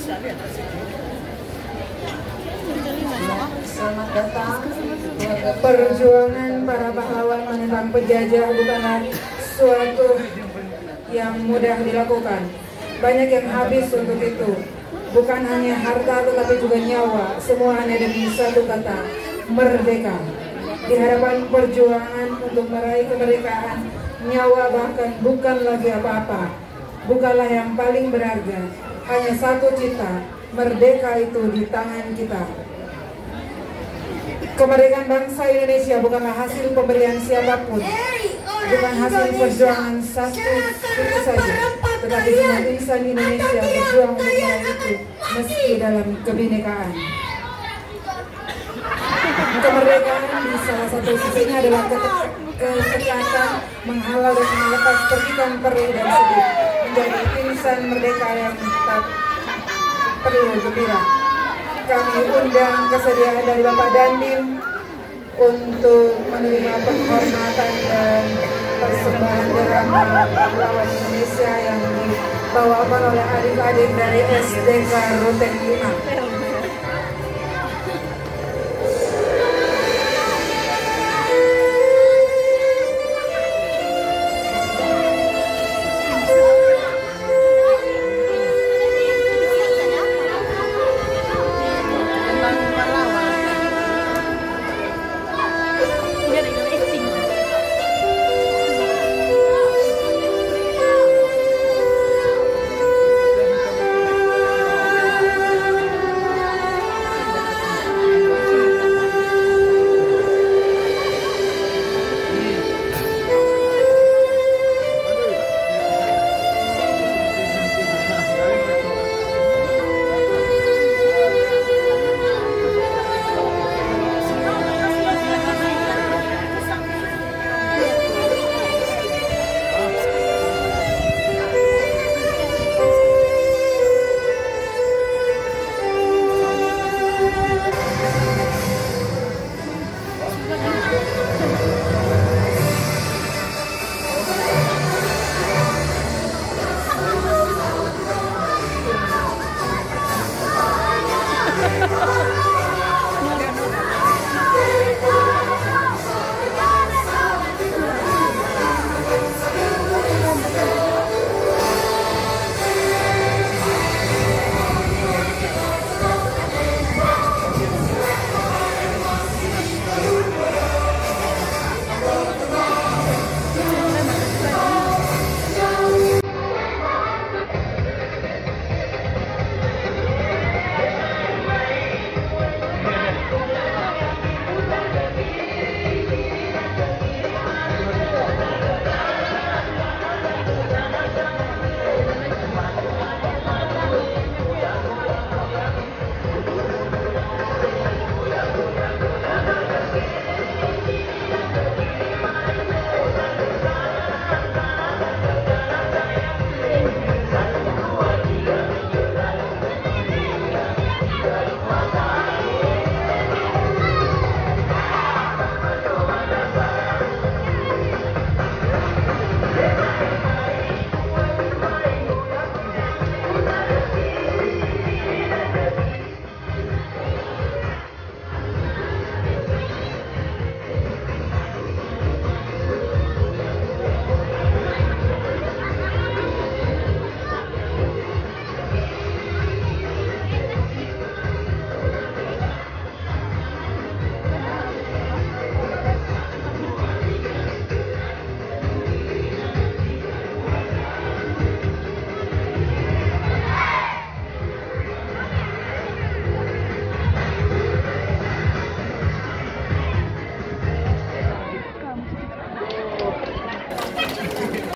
Selamat datang. Perjuangan para pahlawan menentang penjajah bukanlah suatu yang mudah dilakukan. Banyak yang habis untuk itu. Bukan hanya harta tetapi juga nyawa. Semua hanya demi satu kata, merdeka. Di hadapan perjuangan untuk meraih kemerdekaan, nyawa bahkan bukan lagi apa-apa. Bukanlah yang paling berharga. Hanya satu cita, merdeka itu di tangan kita. Kemerdekaan bangsa Indonesia bukanlah hasil pemberian siapapun, bukan hasil perjuangan satu itu saja, tetapi semua insan Indonesia berjuang untuk meraih itu, meski dalam kebinekaan. Kemerdekaan di salah satu sisinya adalah kesempatan menghalau dan melepas percikan perih dan sedih, menjadi insan merdeka yang tak perlu gembira. Kami undang kesediaan dari Bapak Dandim untuk menerima penghormatan dan persembahan drama pahlawan Indonesia yang dibawakan oleh adik-adik dari SDK Ruteng 5.